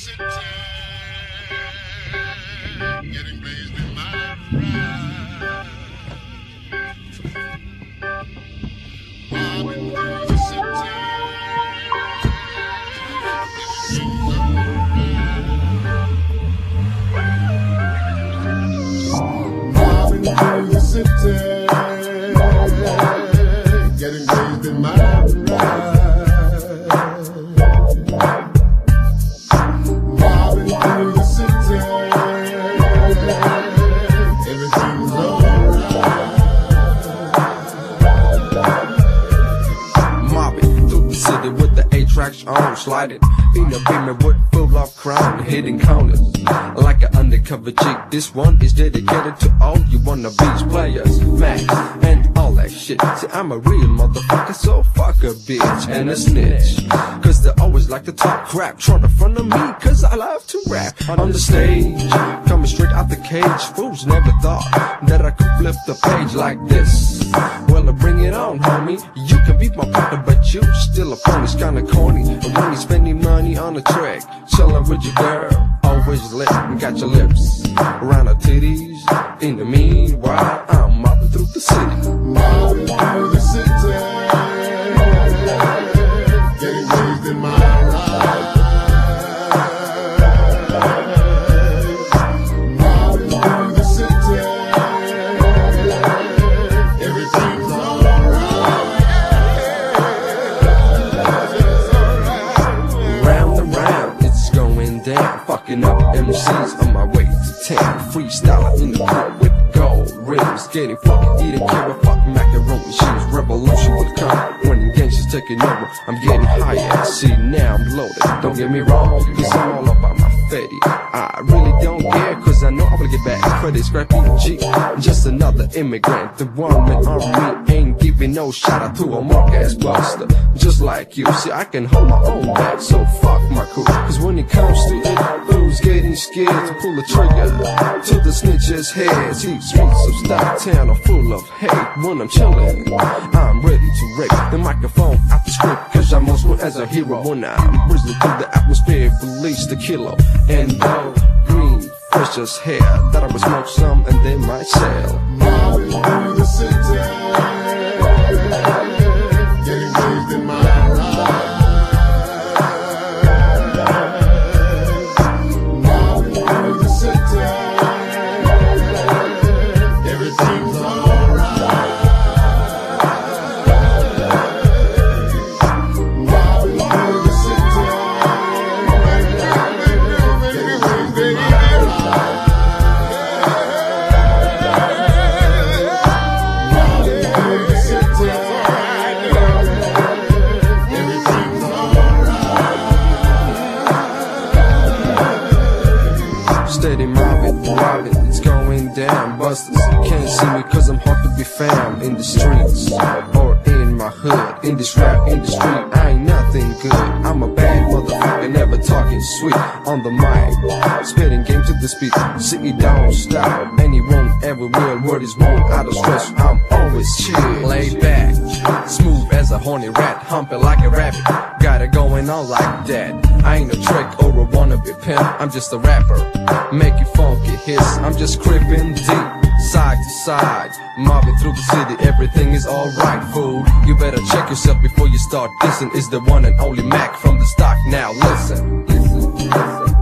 city, getting blazed in my ride. Mobbing through the city, everything's alright. Mobbing through the city, getting blazed in my ride. With the 8-tracks on, sliding in a beamer with full of crown, hitting corners like an undercover chick. This one is dedicated to all you wannabes, players, Max, and all that shit. See, I'm a real motherfucker, so fuck a bitch and a snitch. Cause they always like to talk crap, try to front of me, cause I love to rap on the stage, coming straight out the cage. Fools never thought that I could flip the page like this. Well, bring it on, homie. You can be my partner, but you still a phone. It's kinda corny, and when you spending money on a track, chillin' with your girl, always lit and got your lips around her titties. In the meanwhile, I'm mobbing through the city. Mobbing through the city, getting blazed in my ride. Mobbing through the city, everything's alright. Round and round, it's going down, fucking up MCs on my way to town. Freestyling in the court with gold rims, getting fucking eating carrot, fuck macaroni cheese. Revolution will come when gangsters taking over. I'm getting higher, see now I'm loaded. Don't get me wrong, cause I'm all about my fatty. I really don't care, cause I know I will get back credit. Scrappy G, just another immigrant. The one-man army ain't giving no shout out to a mark-ass buster. Just like you, see I can hold my own back, so fuck my crew. Cause when it comes to it, who's getting scared to pull the trigger to the snitches' heads? Deep streets of Stocktown are full of hate. When I'm chillin', I'm ready to wreck the microphone out the script, cause I'm most known as a hero. When I'm whistling through the atmosphere, release the kilo. And green, precious hair, that I would smoke some and then might sell. Mobbing through the city, getting blazed in my ride. Mobbing through the city, everything's alright. Mobbing through the city, getting blazed in my ride. Steady mobbing, it's going down. Busters can't see me cause I'm hard to be found in the streets or in my hood. In this rap industry, I ain't nothing good. I'm a bad motherfucker, never talking sweet on the mic, spitting game to the speed. See, don't stop, and you won't ever will. Word is born out of stress, I'm always chill, laid back, smooth as a horny rat, humping like a rabbit. Got it going on like that. I ain't a trick or a wannabe pimp, I'm just a rapper, making funky hits. I'm just creeping deep, side to side, mobbing through the city. Everything is alright, fool. You better check yourself before you start dissing. It's the one and only Mac from the stock. Now listen.